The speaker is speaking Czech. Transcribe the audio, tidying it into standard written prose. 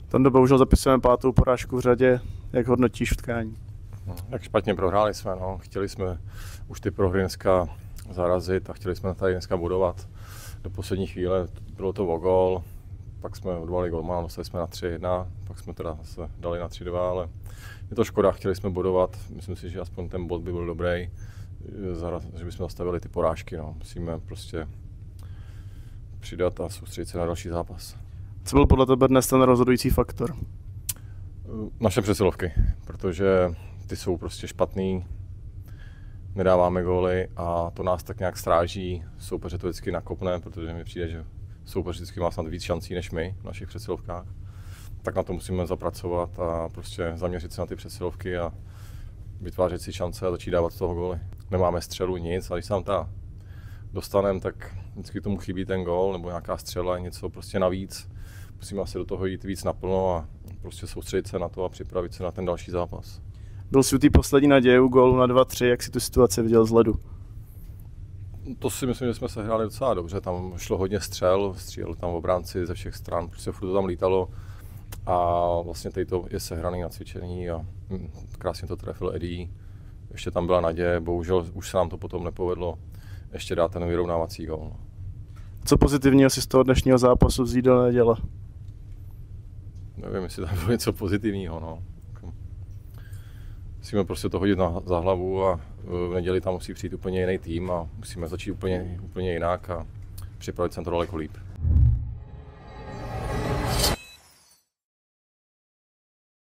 Tam bohužel zapisujeme 5. porážku v řadě. Jak hodnotíš utkání? Tak špatně prohráli jsme, no. Chtěli jsme už ty prohry dneska zarazit a chtěli jsme tady dneska budovat. Do poslední chvíle bylo to o gól, pak jsme odvolali golmana, dostali jsme na 3-1, pak jsme teda se dali na 3-2, ale je to škoda, chtěli jsme bodovat. Myslím si, že aspoň ten bod by byl dobrý, že bychom zastavili ty porážky, no. Musíme prostě přidat a soustředit se na další zápas. Co byl podle tebe dnes ten rozhodující faktor? Naše přesilovky, protože ty jsou prostě špatný, nedáváme góly a to nás tak nějak stráží, soupeře to vždycky nakopne, protože mi přijde, že soupeř vždycky má snad víc šancí než my v našich přesilovkách. Tak na to musíme zapracovat a prostě zaměřit se na ty přesilovky a vytvářet si šance a začít dávat z toho góly. Nemáme střelu, nic, a když se nám ta dostaneme, tak vždycky tomu chybí ten gól nebo nějaká střela, něco prostě navíc. Musíme asi do toho jít víc naplno a prostě soustředit se na to a připravit se na ten další zápas. Byl jsi u té poslední naděje u gólu na 2-3, jak si tu situaci viděl z ledu? To si myslím, že jsme se hráli docela dobře, tam šlo hodně střel, stříleli tam obránci ze všech stran, prostě furt to tam lítalo a vlastně tady to je sehraný na cvičení a krásně to trefil Eddie. Ještě tam byla naděje, bohužel už se nám to potom nepovedlo ještě dát ten vyrovnávací gól. Co pozitivního si z toho dnešního zápasu vzít do neděle? Nevím, jestli tam bylo něco pozitivního, no. Musíme prostě to hodit za hlavu a v neděli tam musí přijít úplně jiný tým a musíme začít úplně jinak a připravit se to daleko líp.